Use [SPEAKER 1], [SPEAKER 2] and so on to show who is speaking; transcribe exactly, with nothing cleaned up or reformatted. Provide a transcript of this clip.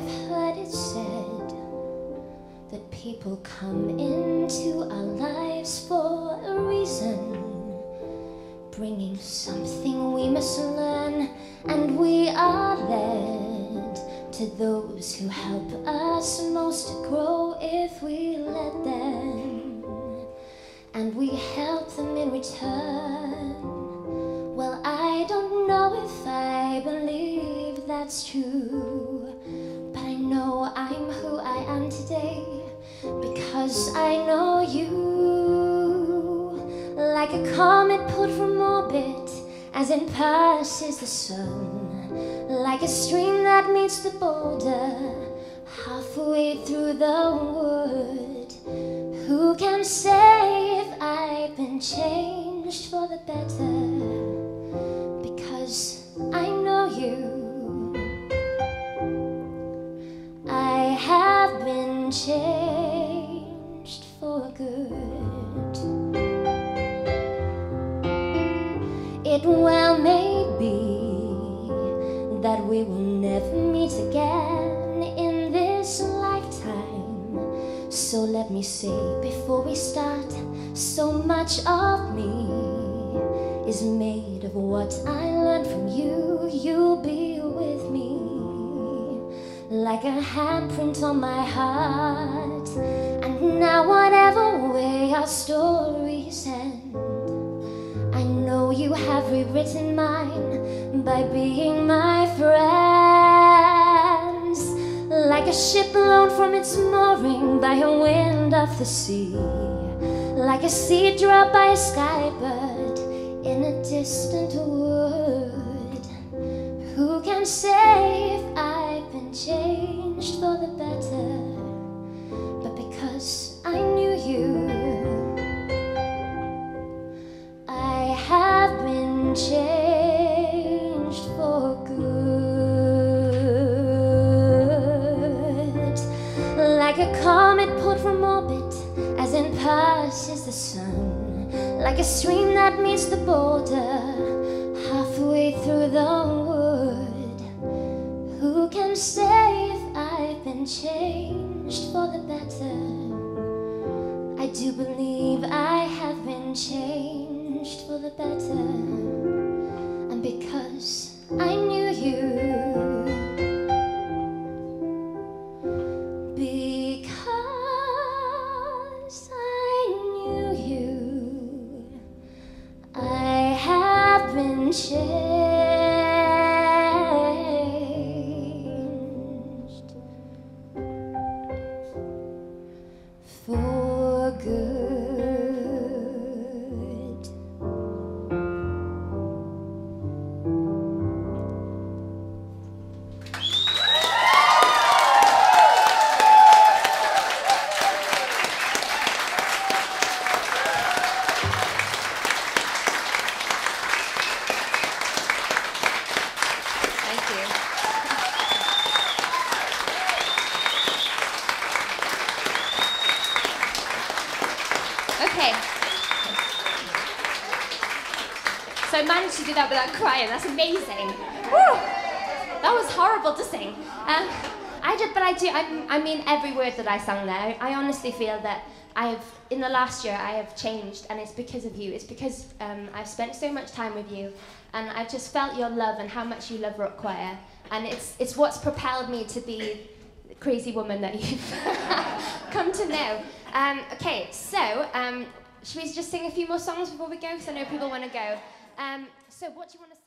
[SPEAKER 1] I've heard it said that people come into our lives for a reason, bringing something we must learn, and we are led to those who help us most to grow if we let them, and we help them in return. Well, I don't know if I believe that's true, but I know I'm who I am today because I know you. Like a comet pulled from orbit as it passes the sun, like a stream that meets the boulder halfway through the wood. Who can say if I've been changed for the better? Because I know you. I have been changed for good. It well may be that we will never meet again in this lifetime. So let me say before we start, so much of me is made of what I learned from you. You'll be with me like a handprint on my heart. And now whatever way our stories end, I know you have rewritten mine by being my friends. Like a ship blown from its mooring by a wind of the sea, like a seed dropped by a skybird in a distant wood. Who can say if I've been changed for the better? But because I knew you, I have been changed for good. Like a comet pulled from orbit as it passes the sun, like a stream that meets the boulder halfway through the wood. Who can say if I've been changed for the better? I do believe I have been changed for the better, and because I knew you, because I knew you, I have been changed for good.
[SPEAKER 2] So I managed to do that without crying. That's amazing. Woo! That was horrible to sing. Um, I did, but I do. I, I mean every word that I sang there. I, I honestly feel that I have, in the last year, I have changed, and it's because of you. It's because um, I've spent so much time with you, and I've just felt your love and how much you love rock choir, and it's it's what's propelled me to be the crazy woman that you've come to know. Um, okay, so um, should we just sing a few more songs before we go? Because I know people want to go. Um, so what do you want to